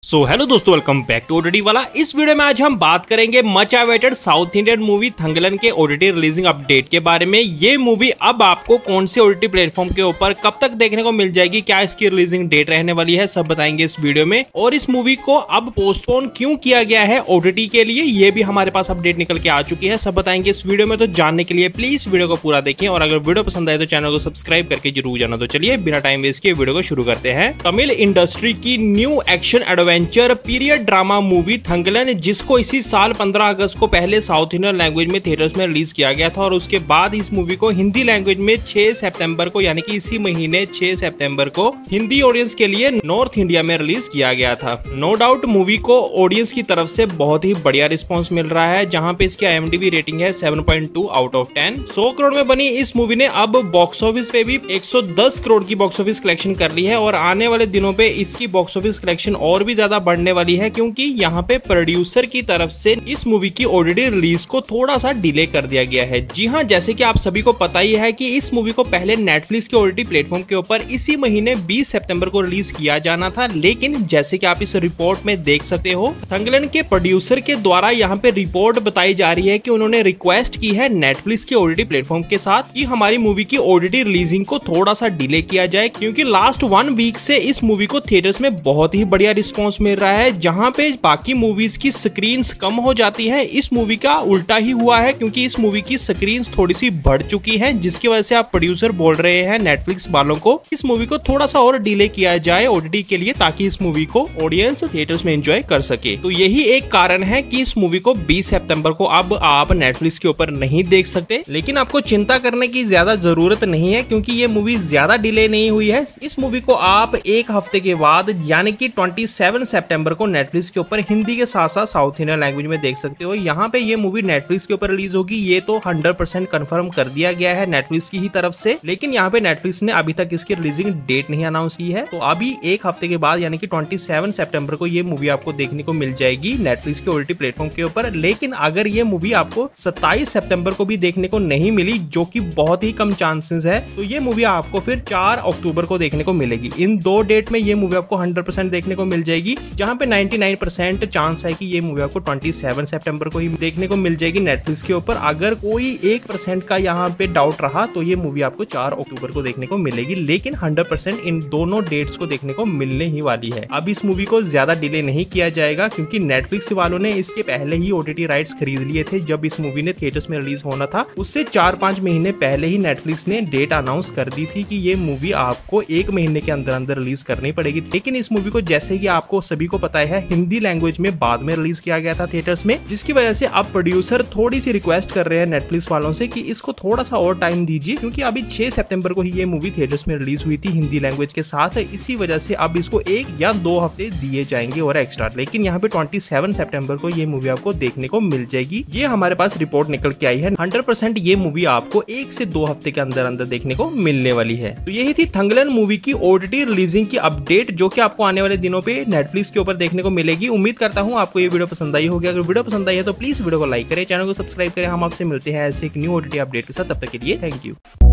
Hello दोस्तों, welcome back to OTT वाला। इस वीडियो में आज हम बात करेंगे much awaited South Indian movie Thangalaan के ओटीटी रिलीजिंग अपडेट के बारे में। ये मूवी अब आपको कौन से ओटीटी प्लेटफॉर्म के ऊपर कब तक देखने को मिल जाएगी, क्या इसकी रिलीजिंग डेट रहने वाली है, सब बताएंगे इस वीडियो में। और इस मूवी को अब पोस्टपोन क्यों किया गया है ओटीटी के लिए, ये भी हमारे पास अपडेट निकल के आ चुकी है, सब बताएंगे इस वीडियो में। तो जानने के लिए प्लीज वीडियो को पूरा देखें और अगर वीडियो पसंद आए तो चैनल को सब्सक्राइब करके जरूर जाना। तो चलिए बिना टाइम वेस्ट किए वीडियो को शुरू करते हैं। तमिल इंडस्ट्री की new action adventure period drama movie Thangalaan, जिसको इसी साल 15 अगस्त को पहले साउथ इंडियन लैंग्वेज में थिएटर्स में रिलीज किया गया था और उसके बाद इस मूवी को हिंदी लैंग्वेज में 6 सितंबर को, यानी कि इसी महीने 6 सितंबर को हिंदी ऑडियंस के लिए नॉर्थ इंडिया में रिलीज किया गया था। नो डाउट मूवी को ऑडियंस की तरफ से बहुत ही बढ़िया रिस्पॉन्स मिल रहा है, जहां पे इसकी IMDb रेटिंग है 7.2 आउट ऑफ 10। 100 करोड़ में बनी इस मूवी ने अब बॉक्स ऑफिस पे भी 110 करोड़ की बॉक्स ऑफिस कलेक्शन कर ली है और आने वाले दिनों पे इसकी बॉक्स ऑफिस कलेक्शन और भी ज्यादा बढ़ने वाली है, क्योंकि यहाँ पे प्रोड्यूसर की तरफ से इस मूवी की ओटीटी रिलीज को थोड़ा सा डिले कर दिया गया है। जी हाँ, जैसे कि आप सभी को पता ही है कि इस मूवी को पहले नेटफ्लिक्स के ओटीटी प्लेटफॉर्म के ऊपर इसी महीने 20 सितंबर को रिलीज किया जाना था, लेकिन जैसे कि आप इस रिपोर्ट में देख सकते हो, थंगलन के प्रोड्यूसर के द्वारा यहाँ पे रिपोर्ट बताई जा रही है कि उन्होंने रिक्वेस्ट की है नेटफ्लिक्स के ओटीटी प्लेटफॉर्म के साथ कि हमारी मूवी की ओटीटी रिलीजिंग को थोड़ा सा डिले किया जाए, क्योंकि लास्ट 1 वीक से इस मूवी को थिएटर्स में बहुत ही बढ़िया रिस्पॉन्स मिल रहा है। जहाँ पे बाकी मूवीज की स्क्रीन्स कम हो जाती है, इस मूवी का उल्टा ही हुआ है, क्योंकि इस मूवी की स्क्रीन्स थोड़ी सी बढ़ चुकी हैं, जिसकी वजह से आप प्रोड्यूसर बोल रहे हैं नेटफ्लिक्स वालों को इस मूवी को थोड़ा सा और डिले किया जाए ओटीटी के लिए, ताकि इस मूवी को ऑडियंस थिएटर्स में एंजॉय कर सके। तो यही एक कारण है कि इस मूवी को 20 सितंबर को अब आप नेटफ्लिक्स के ऊपर नहीं देख सकते। लेकिन आपको चिंता करने की ज्यादा जरूरत नहीं है, क्योंकि ये मूवी ज्यादा डिले नहीं हुई है। इस मूवी को आप एक हफ्ते के बाद, यानी कि 27 सितंबर को नेटफ्लिक्स के ऊपर हिंदी के साथ साथ साउथ इंडियन लैंग्वेज में देख सकते हो। यहाँ पे ये मूवी नेटफ्लिक्स के ऊपर रिलीज होगी, ये तो 100% कंफर्म कर दिया गया है नेटफ्लिक्स की ही तरफ से। लेकिन यहाँ पे नेटफ्लिक्स ने अभी तक इसकी रिलीजिंग डेट नहीं अनाउंस की है, तो अभी एक हफ्ते के बाद यानी कि 27 सितंबर को ये मूवी आपको देखने को मिल जाएगी नेटफ्लिक्स के ओटीटी प्लेटफॉर्म के ऊपर। लेकिन अगर ये मूवी आपको 27 सितंबर को भी देखने को नहीं मिली, जो कि बहुत ही कम चांसेस है, तो ये मूवी आपको फिर 4 अक्टूबर को देखने को मिलेगी। इन 2 डेट में ये मूवी आपको 100% देखने को मिल जाएगी, जहाँ पे 99% चांस है कि ये मूवी आपको 27 सितंबर को ही देखने को मिल जाएगी नेटफ्लिक्स के ऊपर। अगर कोई 1% का यहाँ पे डाउट रहा तो ये मूवी आपको 4 अक्टूबर को देखने को मिलेगी, लेकिन 100% इन दोनों डेट्स को देखने को मिलने ही वाली है। अब इस मूवी को ज्यादा डिले नहीं किया जाएगा, क्योंकि नेटफ्लिक्स वालों ने इसके पहले ही ओटीटी राइट्स खरीद लिए थे। जब इस मूवी ने थिएटर्स में रिलीज होना था, उससे 4-5 महीने पहले ही नेटफ्लिक्स ने डेट अनाउंस कर दी थी कि ये मूवी आपको 1 महीने के अंदर अंदर रिलीज करनी पड़ेगी। लेकिन इस मूवी को, जैसे कि आपको सभी को पता है, हिंदी लैंग्वेज में बाद में रिलीज किया गया था थिएटर्स में, जिसकी वजह से अब प्रोड्यूसर थोड़ी सी रिक्वेस्ट कर रहे हैं नेटफ्लिक्स वालों से कि इसको थोड़ा सा और टाइम दीजिए, क्योंकि अभी 6 सितंबर को ही ये मूवी थिएटर्स में रिलीज हुई थी हिंदी लैंग्वेज के साथ। इसी वजह से अब इसको 1 या 2 हफ्ते दिए जाएंगे और एक्स्ट्रा। लेकिन यहाँ पे 27 सितंबर को ये मूवी आपको देखने को मिल जाएगी। ये हमारे पास रिपोर्ट निकल के आई है। 100% ये मूवी आपको 1 से 2 हफ्ते के अंदर अंदर देखने को मिलने वाली है। तो यही थी थंगलन मूवी की ओटीटी रिलीजिंग की अपडेट, जो कि आपको आने वाले दिनों पे नेटफ्लिक्स के ऊपर देखने को मिलेगी। उम्मीद करता हूँ आपको ये वीडियो पसंद आई होगी। अगर वीडियो पसंद आई है तो प्लीज वीडियो को लाइक करें, चैनल को सब्सक्राइब करें। हम आपसे मिलते हैं ऐसे एक न्यू ओटीटी अपडेट के साथ, तब तक के लिए थैंक यू।